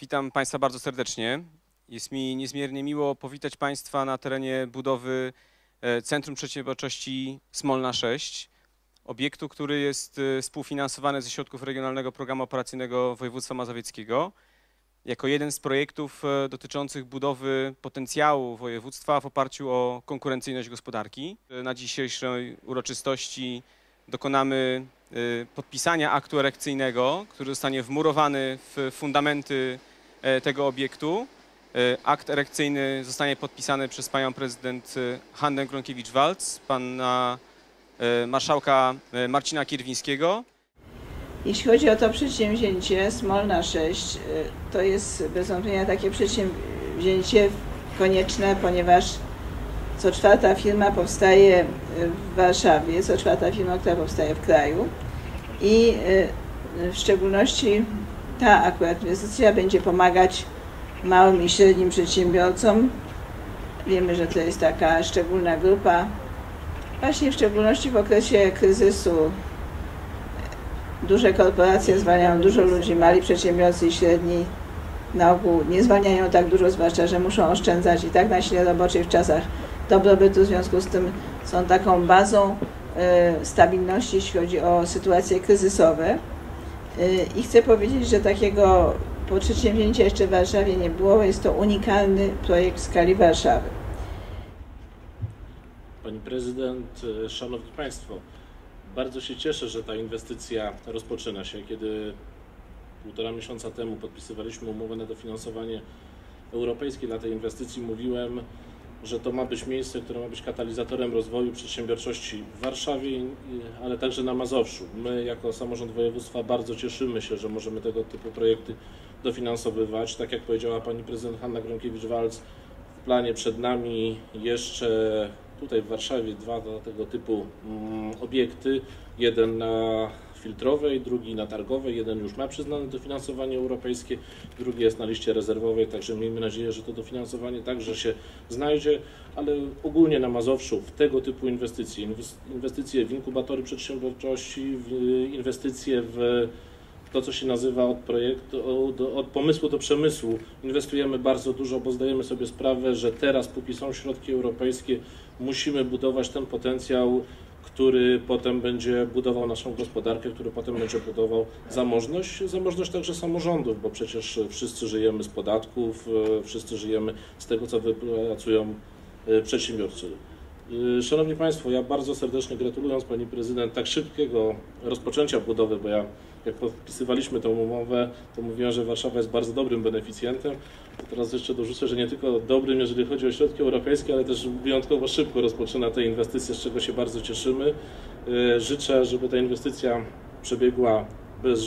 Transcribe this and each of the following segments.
Witam Państwa bardzo serdecznie. Jest mi niezmiernie miło powitać Państwa na terenie budowy Centrum Przedsiębiorczości Smolna 6, obiektu, który jest współfinansowany ze środków Regionalnego Programu Operacyjnego Województwa Mazowieckiego, jako jeden z projektów dotyczących budowy potencjału województwa w oparciu o konkurencyjność gospodarki. Na dzisiejszej uroczystości dokonamy podpisania aktu erekcyjnego, który zostanie wmurowany w fundamenty tego obiektu. Akt erekcyjny zostanie podpisany przez panią prezydent Hannę Gronkiewicz-Waltz, pana marszałka Marcina Kierwińskiego. Jeśli chodzi o to przedsięwzięcie Smolna 6, to jest bez wątpienia takie przedsięwzięcie konieczne, ponieważ co czwarta firma powstaje w Warszawie, co czwarta firma, która powstaje w kraju i w szczególności ta akurat inwestycja będzie pomagać małym i średnim przedsiębiorcom. Wiemy, że to jest taka szczególna grupa, właśnie w szczególności w okresie kryzysu. Duże korporacje zwalniają dużo ludzi, mali przedsiębiorcy i średni na ogół nie zwalniają tak dużo, zwłaszcza że muszą oszczędzać i tak na sile roboczej w czasach dobrobytu, w związku z tym są taką bazą stabilności, jeśli chodzi o sytuacje kryzysowe. I chcę powiedzieć, że takiego przedsięwzięcia jeszcze w Warszawie nie było. Jest to unikalny projekt w skali Warszawy. Pani prezydent, szanowni państwo, bardzo się cieszę, że ta inwestycja rozpoczyna się. Kiedy 1,5 miesiąca temu podpisywaliśmy umowę na dofinansowanie europejskie dla tej inwestycji, mówiłem, że to ma być miejsce, które ma być katalizatorem rozwoju przedsiębiorczości w Warszawie, ale także na Mazowszu. My jako samorząd województwa bardzo cieszymy się, że możemy tego typu projekty dofinansowywać. Tak jak powiedziała pani prezydent Hanna Gronkiewicz-Waltz, w planie przed nami jeszcze tutaj w Warszawie 2 tego typu obiekty. Jeden na Filtrowej, drugi na Targowej. Jeden już ma przyznane dofinansowanie europejskie, drugi jest na liście rezerwowej, także miejmy nadzieję, że to dofinansowanie także się znajdzie, ale ogólnie na Mazowszu w tego typu inwestycje w inkubatory przedsiębiorczości, inwestycje w to, co się nazywa od pomysłu do przemysłu, inwestujemy bardzo dużo, bo zdajemy sobie sprawę, że teraz, póki są środki europejskie, musimy budować ten potencjał, który potem będzie budował naszą gospodarkę, który potem będzie budował zamożność także samorządów, bo przecież wszyscy żyjemy z podatków, wszyscy żyjemy z tego, co wypracują przedsiębiorcy. Szanowni Państwo, ja bardzo serdecznie gratulując pani prezydent tak szybkiego rozpoczęcia budowy, bo jak podpisywaliśmy tę umowę, to mówiłem, że Warszawa jest bardzo dobrym beneficjentem. Teraz jeszcze dorzucę, że nie tylko dobrym, jeżeli chodzi o środki europejskie, ale też wyjątkowo szybko rozpoczyna te inwestycje, z czego się bardzo cieszymy. Życzę, żeby ta inwestycja przebiegła bez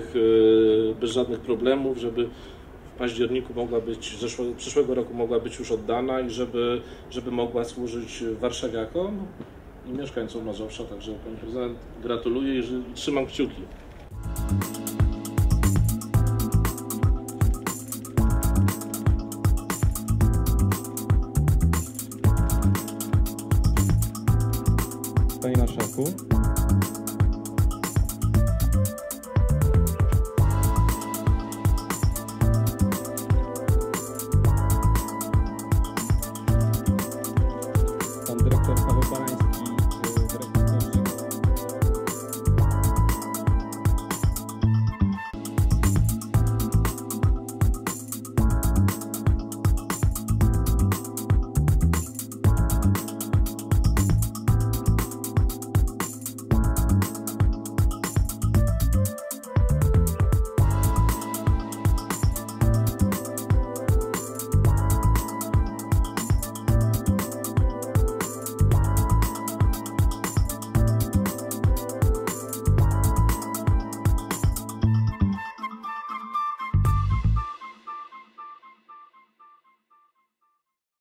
żadnych problemów, żeby w październiku mogła być, przyszłego roku mogła być już oddana i żeby mogła służyć warszawiakom i mieszkańcom Mazowsza. Także pani prezydent gratuluję i trzymam kciuki. Panie Marszałku.